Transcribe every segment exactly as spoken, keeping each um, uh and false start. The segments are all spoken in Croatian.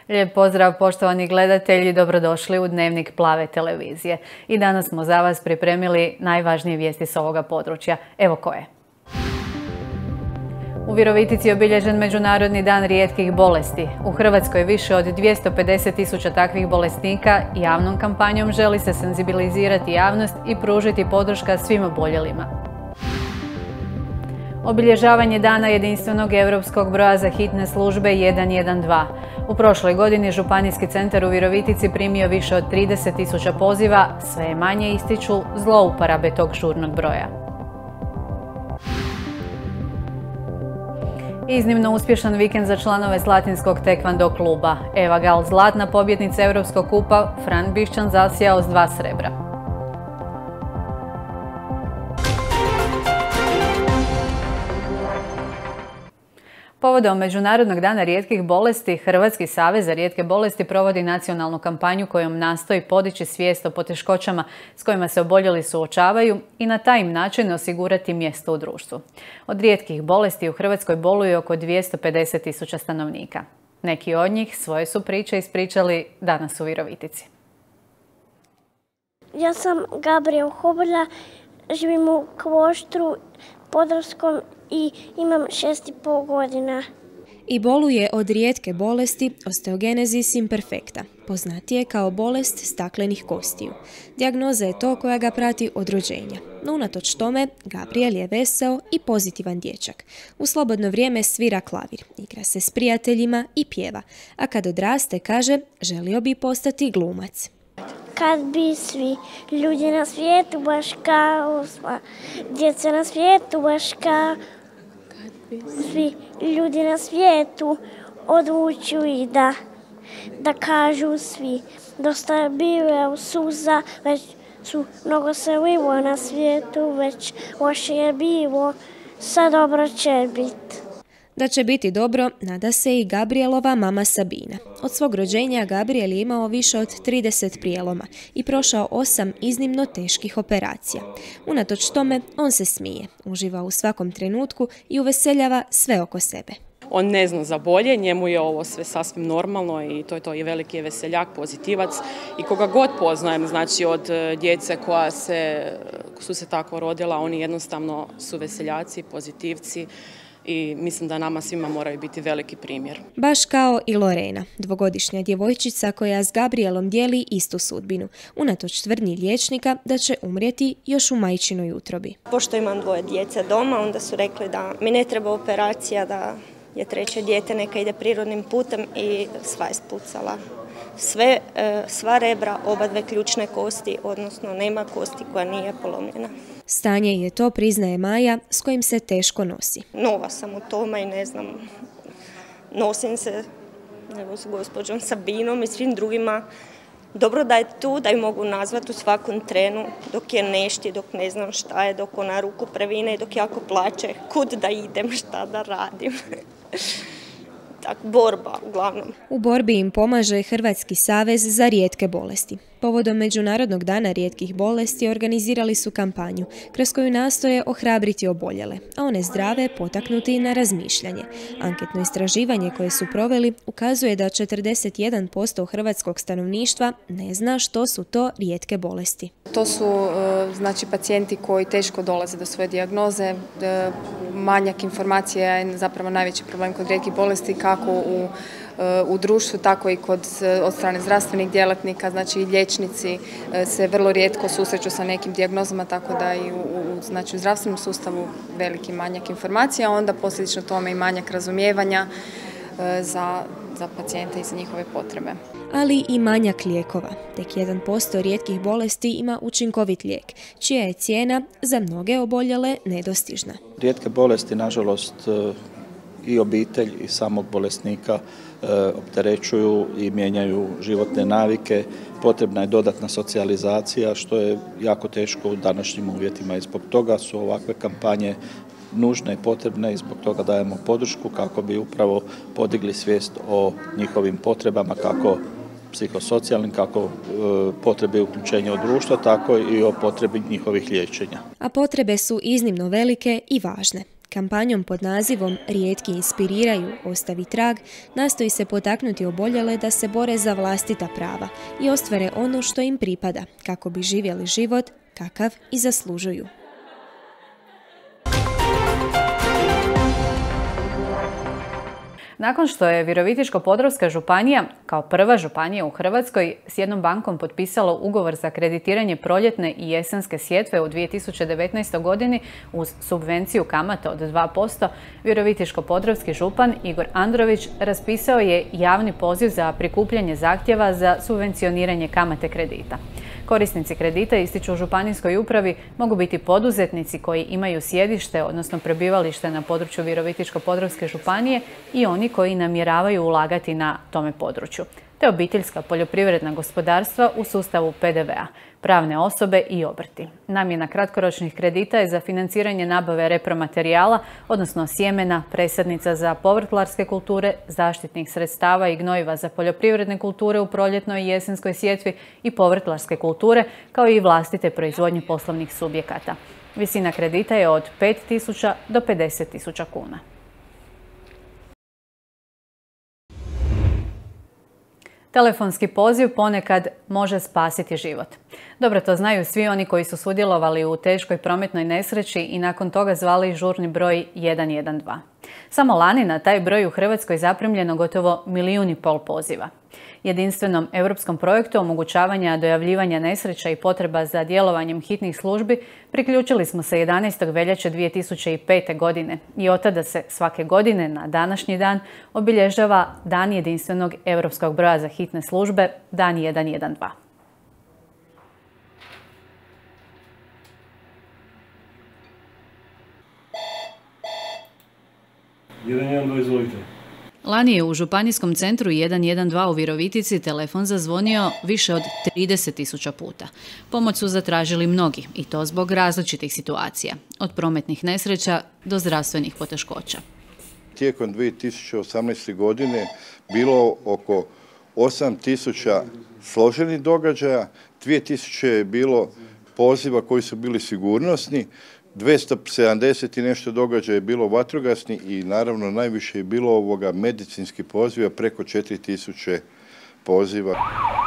Lijep pozdrav poštovani gledatelji, dobrodošli u Dnevnik Plave televizije. I danas smo za vas pripremili najvažnije vijesti s ovoga područja. Evo koje. U Virovitici je obilježen Međunarodni dan rijetkih bolesti. U Hrvatskoj više od dvjesto pedeset tisuća takvih bolesnika. Javnom kampanjom želi se senzibilizirati javnost i pružiti podrška svim oboljelima. Obilježavanje dana jedinstvenog europskog broja za hitne službe jedan jedan dva. U prošloj godini Županijski centar u Virovitici primio više od trideset tisuća poziva, sve je manje ističu zlouporabe tog žurnog broja. Iznimno uspješan vikend za članove Slatinskog tekvando kluba. Eva Gal, zlatna pobjednica Europskog kupa, Fran Bišćan zasijao s dva srebra. Povodom Međunarodnog dana rijetkih bolesti, Hrvatski savez za rijetke bolesti provodi nacionalnu kampanju kojom nastoji podići svijest o poteškoćama s kojima se oboljeli suočavaju i na taj im način osigurati mjesto u društvu. Od rijetkih bolesti u Hrvatskoj boluje oko dvjesto pedeset tisuća stanovnika. Neki od njih svoje su priče ispričali danas u Virovitici. Ja sam Gabriel Hobolja, živim u Kloštru Podravskom i imam šest i pol godina. I boluje od rijetke bolesti osteogenesis imperfecta, poznatije kao bolest staklenih kostiju. Dijagnoza je to koja ga prati od rođenja. No unatoč tome, Gabriel je veseo i pozitivan dječak. U slobodno vrijeme svira klavir, igra se s prijateljima i pjeva, a kad odraste, kaže, želio bi postati glumac. Kad bi svi ljudi na svijetu baš kao sva djeca na svijetu baš kao svi ljudi na svijetu odluču i da da kažu svi dosta je bilo suza, već su mnogo se lilo na svijetu, već loše je bilo, sad dobro će biti. Da će biti dobro, nada se i Gabrielova mama Sabina. Od svog rođenja Gabriel je imao više od trideset prijeloma i prošao osam iznimno teških operacija. Unatoč tome, on se smije, uživa u svakom trenutku i uveseljava sve oko sebe. On ne zna za bolje, njemu je ovo sve sasvim normalno i to je to, i veliki je veseljak, pozitivac i koga god poznajem, znači od djece koja se, su se tako rodila, oni jednostavno su veseljaci, pozitivci. I mislim da nama svima moraju biti veliki primjer. Baš kao i Lorena, dvogodišnja djevojčica koja s Gabrielom dijeli istu sudbinu, unatoč tvrdnji liječnika da će umrijeti još u majčinoj utrobi. Pošto imam dvoje djece doma, onda su rekli da mi ne treba operacija, da je treće dijete neka ide prirodnim putem i sva je spucala. Sve, sva rebra, oba dve ključne kosti, odnosno nema kosti koja nije polomljena. Stanje je to, priznaje Maja, s kojim se teško nosi. Nova sam u tome i ne znam, nosim se evo, s gospođom Sabinom i svim drugima. Dobro da je tu, da ju mogu nazvati u svakom trenu, dok je nešti, dok ne znam šta je, dok ona ruku previne i dok jako plače, kud da idem, šta da radim. Tak, borba uglavnom. U borbi im pomaže Hrvatski savez za rijetke bolesti. Povodom Međunarodnog dana rijetkih bolesti organizirali su kampanju kroz koju nastoje ohrabriti oboljele, a one zdrave potaknuti na razmišljanje. Anketno istraživanje koje su proveli ukazuje da četrdeset jedan posto hrvatskog stanovništva ne zna što su to rijetke bolesti. To su znači pacijenti koji teško dolaze do svoje dijagnoze. Manjak informacija je zapravo najveći problem kod rijetkih bolesti, kako u u društvu, tako i kod, od strane zdravstvenih djelatnika, znači i liječnici se vrlo rijetko susreću sa nekim dijagnozama, tako da i u, u, znači u zdravstvenom sustavu veliki manjak informacija, onda posljedično tome i manjak razumijevanja za, za pacijente i za njihove potrebe. Ali i manjak lijekova. Tek jedan posto rijetkih bolesti ima učinkovit lijek, čija je cijena za mnoge oboljele nedostižna. Rijetke bolesti, nažalost, i obitelj i samog bolesnika e, opterećuju i mijenjaju životne navike. Potrebna je dodatna socijalizacija, što je jako teško u današnjim uvjetima i zbog toga su ovakve kampanje nužne i potrebne i zbog toga dajemo podršku kako bi upravo podigli svijest o njihovim potrebama, kako psihosocijalnim, kako e, potrebe uključenja u društvo, tako i o potrebi njihovih liječenja. A potrebe su iznimno velike i važne. Kampanjom pod nazivom Rijetki inspiriraju, ostavi trag, nastoji se potaknuti oboljele da se bore za vlastita prava i ostvare ono što im pripada, kako bi živjeli život kakav i zaslužuju. Nakon što je Virovitičko-podravska županija, kao prva županija u Hrvatskoj, s jednom bankom potpisala ugovor za kreditiranje proljetne i jesenske sjetve u dvije tisuće devetnaestoj. godini uz subvenciju kamata od dva posto, Virovitičko-podravski župan Igor Andrović raspisao je javni poziv za prikupljanje zahtjeva za subvencioniranje kamate kredita. Korisnici kredita, ističu u županijskoj upravi, mogu biti poduzetnici koji imaju sjedište, odnosno prebivalište na području Virovitičko-podravske županije i oni koji namjeravaju ulagati na tome području, te obiteljska poljoprivredna gospodarstva u sustavu P D V-a, pravne osobe i obrti. Namjena kratkoročnih kredita je za financiranje nabave repromaterijala, odnosno sjemena, presadnica za povrtlarske kulture, zaštitnih sredstava i gnojiva za poljoprivredne kulture u proljetnoj i jesenskoj sjetvi i povrtlarske kulture, kao i vlastite proizvodnje poslovnih subjekata. Visina kredita je od pet tisuća do pedeset tisuća kuna. Telefonski poziv ponekad može spasiti život. Dobro to znaju svi oni koji su sudjelovali u teškoj prometnoj nesreći i nakon toga zvali žurni broj jedan jedan dva. Samo lani na taj broj u Hrvatskoj zaprimljeno gotovo milijun i pol poziva. Jedinstvenom europskom projektu omogućavanja dojavljivanja nesreća i potreba za djelovanjem hitnih službi priključili smo se jedanaestog veljače dvije tisuće pete. godine i od tada se svake godine na današnji dan obilježava Dan jedinstvenog europskog broja za hitne službe, Dan jedan jedan dva. jedan jedan dva, izvolite. Lani je u Županijskom centru jedan jedan dva u Virovitici telefon zazvonio više od trideset tisuća puta. Pomoć su zatražili mnogi i to zbog različitih situacija, od prometnih nesreća do zdravstvenih poteškoća. Tijekom dvije tisuće osamnaeste. godine bilo oko osam tisuća složenih događaja, dvije tisuće je bilo poziva koji su bili sigurnosni, dvjesto sedamdeset i nešto događaja je bilo vatrogasni i naravno najviše je bilo ovoga medicinskih poziva, preko četiri tisuće poziva.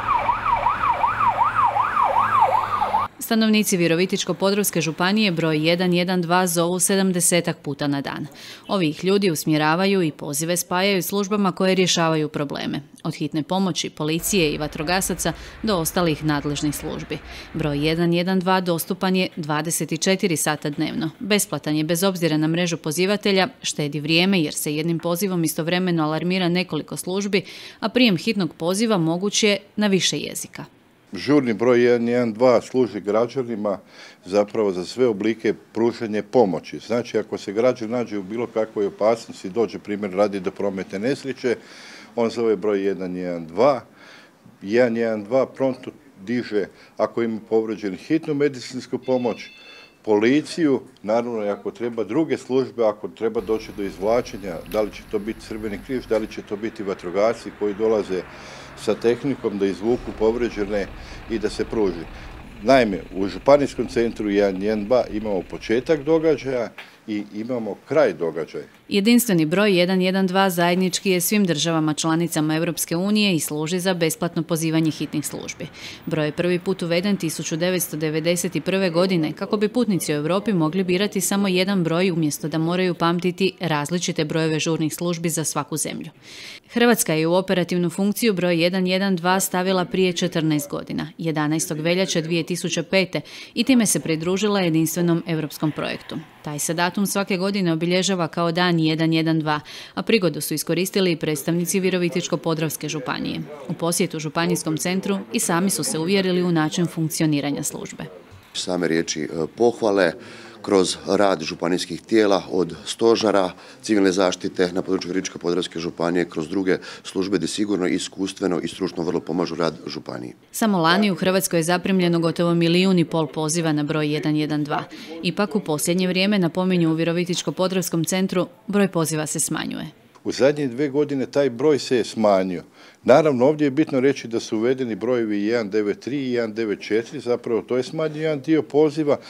Stanovnici Virovitičko-podravske županije broj jedan jedan dva zovu sedamdesetak puta na dan. Ovi ih ljudi usmjeravaju i pozive spajaju službama koje rješavaju probleme. Od hitne pomoći, policije i vatrogasaca do ostalih nadležnih službi. Broj jedan jedan dva dostupan je dvadeset četiri sata dnevno. Besplatan je bez obzira na mrežu pozivatelja, štedi vrijeme jer se jednim pozivom istovremeno alarmira nekoliko službi, a prijem hitnog poziva moguć je na više jezika. Žurni broj jedan jedan dva služi građanima zapravo za sve oblike pružanja pomoći. Znači, ako se građan nađe u bilo kakvoj opasnosti, dođe primjer radi do prometne nesreće, on zove broj jedan jedan dva. jedan jedan dva promptno diže ako ima povređenu hitnu medicinsku pomoć, policiju, naravno ako treba druge službe, ako treba doći do izvlačenja, da li će to biti Crveni križ, da li će to biti vatrogasci koji dolaze sa tehnikom da izvuku povređene i da se pruži. Naime, u Županijskom centru jedan jedan dva imamo početak događaja i imamo kraj događaja. Jedinstveni broj jedan jedan dva zajednički je svim državama članicama Europske unije i služi za besplatno pozivanje hitnih službi. Broj je prvi put uveden tisuću devetsto devedeset prve. godine kako bi putnici u Europi mogli birati samo jedan broj umjesto da moraju pamtiti različite brojeve žurnih službi za svaku zemlju. Hrvatska je u operativnu funkciju broj jedan jedan dva stavila prije četrnaest godina, jedanaestog veljače dvije tisuće pete. i time se pridružila jedinstvenom europskom projektu. Taj se datum svake godine obilježava kao Dan jedan jedan dva, a prigodu su iskoristili i predstavnici Virovitičko-podravske županije. U posjetu Županijskom centru i sami su se uvjerili u način funkcioniranja službe. Same riječi pohvale kroz rad županijskih tijela od stožara civilne zaštite na području Virovitičko-podravske županije kroz druge službe gdje sigurno iskustveno i stručno vrlo pomažu rad županije. Samo lani u Hrvatskoj je zaprimljeno gotovo milijun i pol poziva na broj jedan jedan dva. Ipak u posljednje vrijeme, napominju u Virovitičko-podravskom centru, broj poziva se smanjuje. U zadnje dve godine taj broj se je smanjio. Naravno, ovdje je bitno reći da su uvedeni brojevi jedan devet tri i jedan devet četiri, zapravo to je smanjio jedan dio poziva.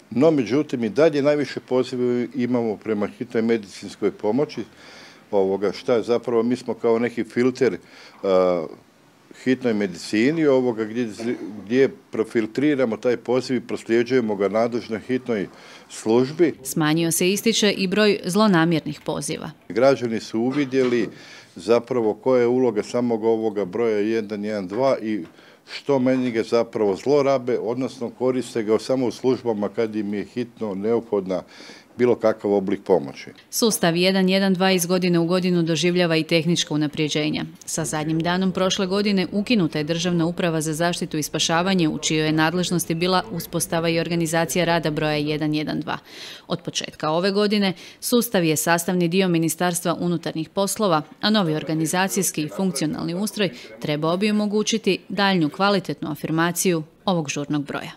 No, međutim, i dalje najviše pozive imamo prema hitnoj medicinskoj pomoći. Ovoga, šta je zapravo, mi smo kao neki filter a, hitnoj medicini, ovoga, gdje, gdje profiltriramo taj poziv i prosljeđujemo ga nadležnoj hitnoj službi. Smanjio se, ističe, i broj zlonamjernih poziva. Građani su uvidjeli zapravo koja je uloga samog ovoga broja jedan jedan dva i što meni ga zapravo zlorabe, odnosno koriste ga samo u službama kad im je hitno neophodna bilo kakav oblik pomoći. Sustav jedan jedan dva iz godine u godinu doživljava i tehnička unapređenja. Sa zadnjim danom prošle godine ukinuta je Državna uprava za zaštitu i spašavanje, u čijoj je nadležnosti bila uspostava i organizacija rada broja jedan jedan dva. Od početka ove godine sustav je sastavni dio Ministarstva unutarnjih poslova, a novi organizacijski i funkcionalni ustroj trebao bi omogućiti daljnju kvalitetnu afirmaciju ovog žurnog broja.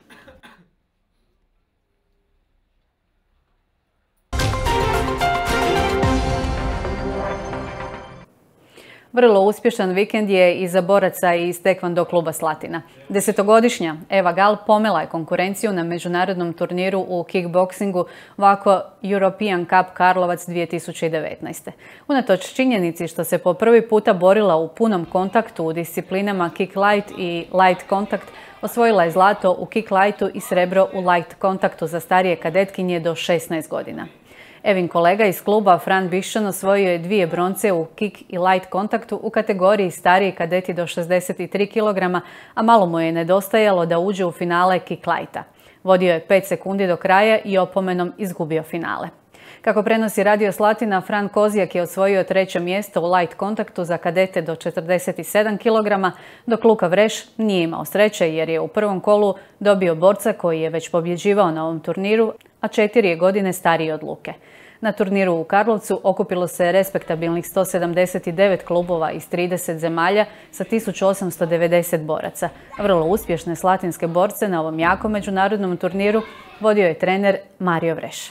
Vrlo uspješan vikend je i za boraca iz tekvando kluba Slatina. Desetogodišnja Eva Gal pomela je konkurenciju na međunarodnom turniru u kickboksingu Vako European Cup Karlovac dvije tisuće devetnaeste. Unatoč činjenici što se po prvi puta borila u punom kontaktu u disciplinama kick light i light kontakt, osvojila je zlato u kick lightu i srebro u light kontaktu za starije kadetkinje do šesnaest godina. Evin kolega iz kluba Fran Bišćan osvojio je dvije bronce u kick i light kontaktu u kategoriji stariji kadeti do šezdeset tri kilograma, a malo mu je nedostajalo da uđe u finale kick lighta. Vodio je pet sekundi do kraja i opomenom izgubio finale. Kako prenosi Radio Slatina, Fran Kozijak je osvojio treće mjesto u light kontaktu za kadete do četrdeset sedam kilograma, dok Luka Vreš nije imao sreće jer je u prvom kolu dobio borca koji je već pobjeđivao na ovom turniru, a četiri je godine stariji od Luke. Na turniru u Karlovcu okupilo se respektabilnih sto sedamdeset devet klubova iz trideset zemalja sa tisuću osamsto devedeset boraca. Vrlo uspješne slatinske borce na ovom jakom međunarodnom turniru vodio je trener Mario Vreš.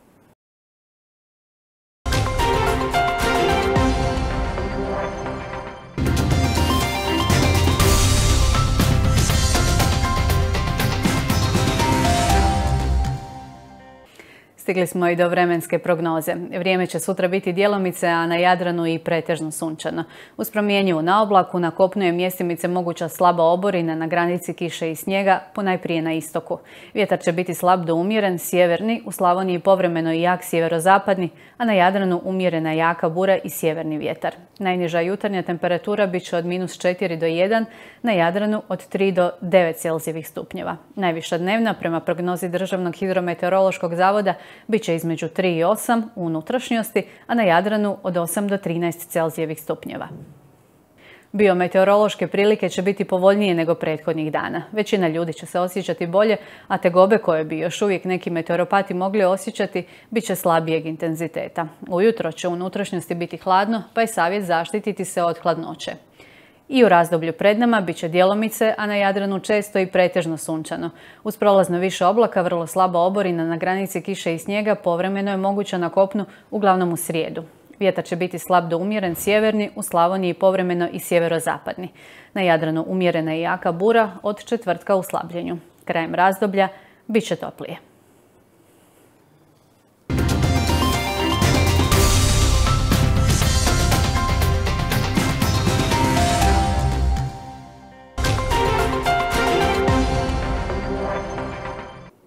Stigli smo i do vremenske prognoze. Vrijeme će sutra biti djelomice, a na Jadranu i pretežno sunčano. Uz promjenjivu na oblaku, na kopnu je mjestimice moguća slaba oborina na granici kiše i snijega, ponajprije na istoku. Vjetar će biti slab do umjeren, sjeverni, u Slavoniji povremeno i jak sjeverozapadni, a na Jadranu umjerena jaka bura i sjeverni vjetar. Najniža jutarnja temperatura bit će od minus četiri do jedan, na Jadranu od tri do devet Celzijevih stupnjeva. Najviša dnevna, prema prognozi Državnog hidrometeorološkog zavoda, bit će između tri i osam u unutrašnjosti, a na Jadranu od osam do trinaest Celzijevih stupnjeva. Biometeorološke prilike će biti povoljnije nego prethodnih dana. Većina ljudi će se osjećati bolje, a tegobe koje bi još uvijek neki meteoropati mogli osjećati bit će slabijeg intenziteta. Ujutro će u unutrašnjosti biti hladno, pa je savjet zaštititi se od hladnoće. I u razdoblju pred nama bit će djelomice, a na Jadranu često i pretežno sunčano. Uz prolazno više oblaka, vrlo slaba oborina na granici kiše i snijega povremeno je moguća na kopnu, uglavnom u srijedu. Vjetar će biti slab do umjeren sjeverni, u Slavoniji povremeno i sjeverozapadni. Na Jadranu umjerena i jaka bura, od četvrtka u slabljenju. Krajem razdoblja bit će toplije.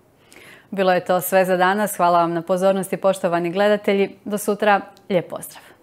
Bilo je to sve za danas. Hvala vam na pozornosti, poštovani gledatelji. Do sutra, lijep pozdrav!